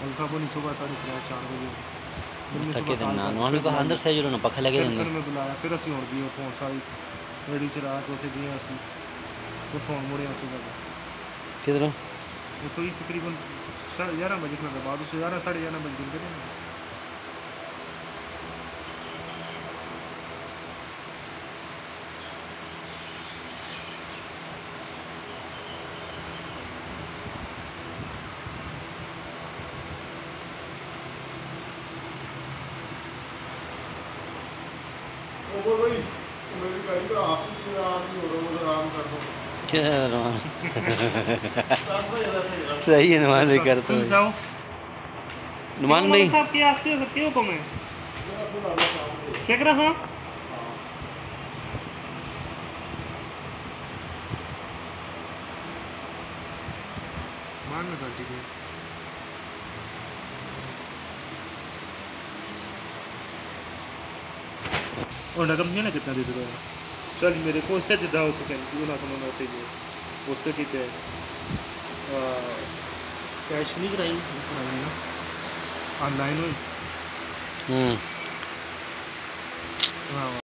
हल्का बोली सुबह 3:30-4 बजे थके थे ना उन्होंने कहा अंदर से जो ना पखे लगे फिर मैं बुलाया फिर ਅਸੀਂ ਹੁਣ ਗਏ ਉਥੋਂ ਸਾਰੀ ਰੇੜੀ ਚਲਾ ਕੇ ਉੱਥੇ ਗਏ ਅਸੀਂ ਉਥੋਂ ਮੁੜੇ ਸੁਬਹ किधरों उतो ही तकरीबन 11:30 बजे के बाद उसे 11-11:30 बजे दिन सही है नुमान भाई कर तो नुमान भाई साहब की आस्ते क्यों कम है चेक रहा मान में ठीक है और रकम नहीं ना कितना दे दो चल मेरे को उससे जिदा हो चुके हैं ना सुनो नोटे जो उससे कितने कैश नहीं कराई ना ऑनलाइन हुई हाँ